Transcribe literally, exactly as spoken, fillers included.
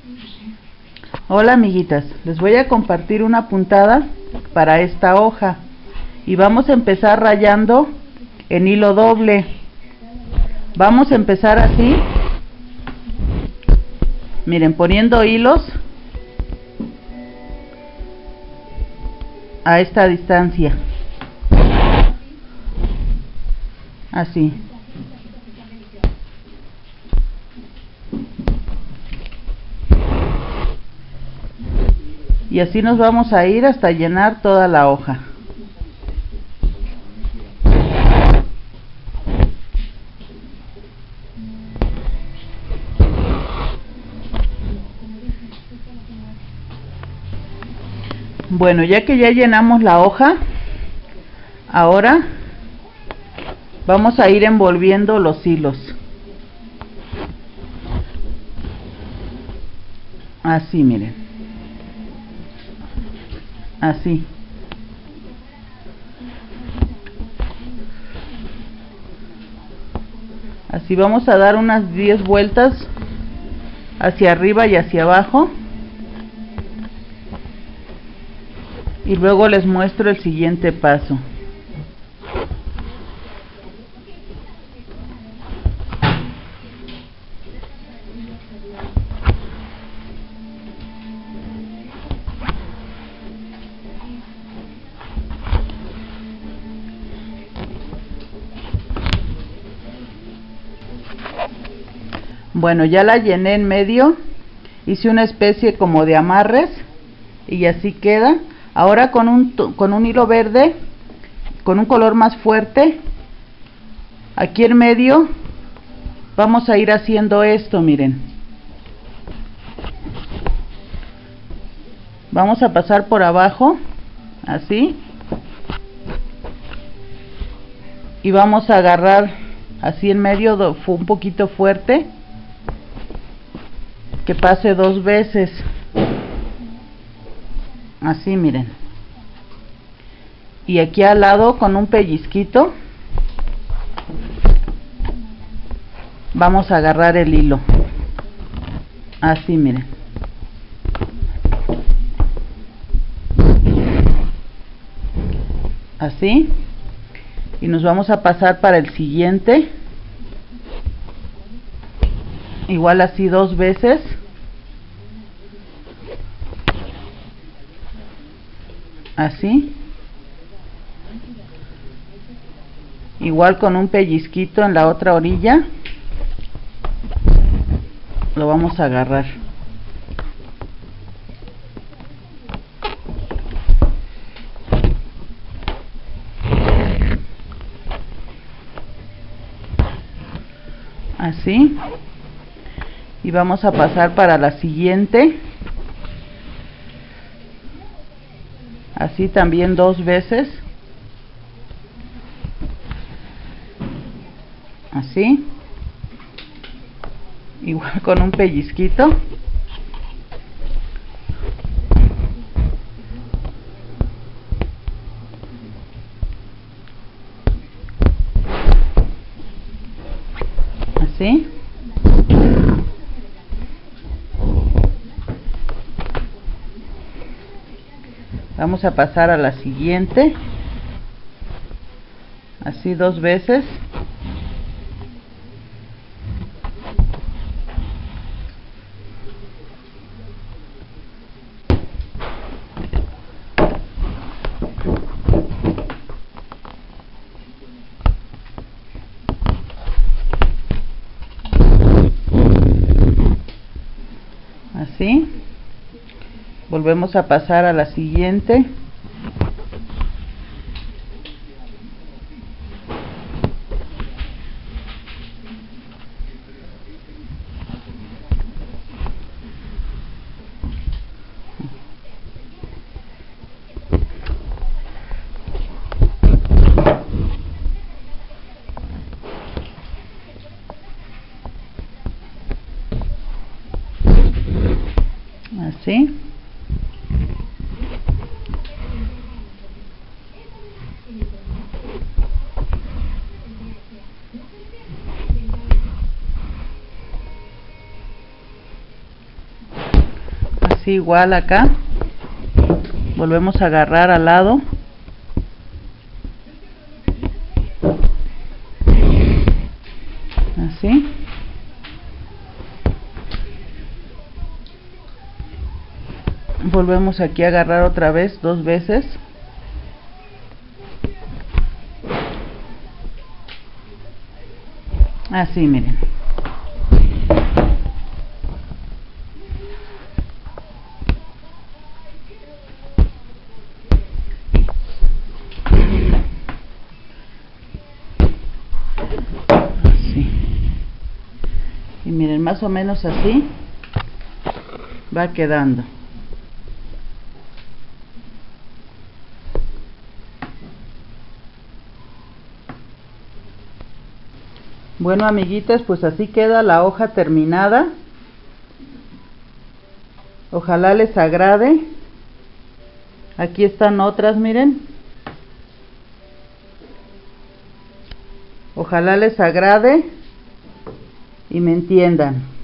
Hola amiguitas, les voy a compartir una puntada para esta hoja y vamos a empezar rayando en hilo doble. Vamos a empezar así, miren, poniendo hilos a esta distancia, así. Y así nos vamos a ir hasta llenar toda la hoja. Bueno, ya que ya llenamos la hoja, ahora vamos a ir envolviendo los hilos. Así, miren. Así. Así vamos a dar unas diez vueltas hacia arriba y hacia abajo. Y luego les muestro el siguiente paso. Bueno, ya la llené en medio, hice una especie como de amarres y así queda. Ahora con un, con un hilo verde, con un color más fuerte, aquí en medio vamos a ir haciendo esto, miren. Vamos a pasar por abajo, así, y vamos a agarrar así en medio, un poquito fuerte, que pase dos veces, así, miren. Y aquí al lado con un pellizquito vamos a agarrar el hilo, así, miren. Así, y nos vamos a pasar para el siguiente, igual así dos veces. Así, igual con un pellizquito en la otra orilla lo vamos a agarrar. Así, y vamos a pasar para la siguiente, así también dos veces, así, igual con un pellizquito, así. Vamos a pasar a la siguiente, así dos veces, así. Volvemos a pasar a la siguiente, así. así igual acá, volvemos a agarrar al lado, así, volvemos aquí a agarrar otra vez dos veces, así miren. Así. Y miren, más o menos así va quedando. Bueno, amiguitas, pues así queda la hoja terminada. Ojalá les agrade. Aquí están otras, miren. Ojalá les agrade y me entiendan.